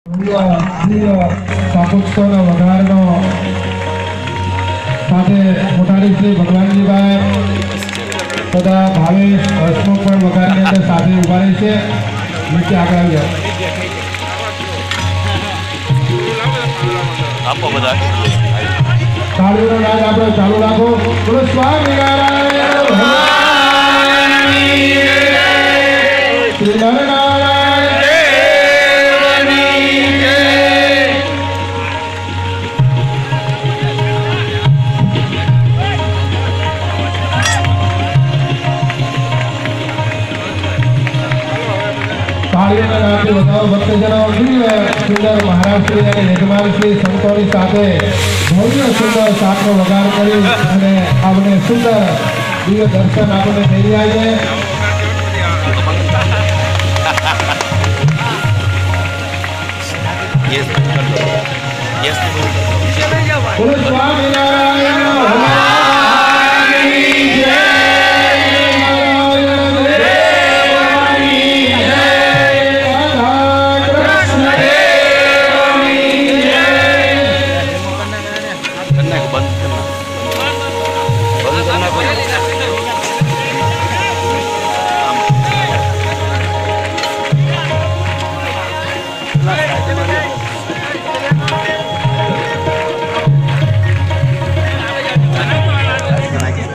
સાકોત્સવ વઘારનો સાથે મોટારી શ્રી ભગવાનજી ભાઈ તથા ભાવેશ હસમુખ પણ વઘારની અંદર સાથે ઉભા રહે છે. નીચે આગળ આવી જાઓ. આપો બધા તાળીઓનો નાદ આપણે ચાલુ રાખો. બોલો સ્વામિનારાયણ શ્રી નરનારાયણ તાળીઓના નાદથી બધાઓ ભક્તજનો સુંદર મહારાજશ્રી અને યજમાનશ્રી સંતોની સાથે ભવ્ય સુંદર શાકનો વઘાર કરી અને આપણે સુંદર દિવ્ય દર્શન આપણને થઈ રહ્યા છે. બોલો સ્વામિનારાયણ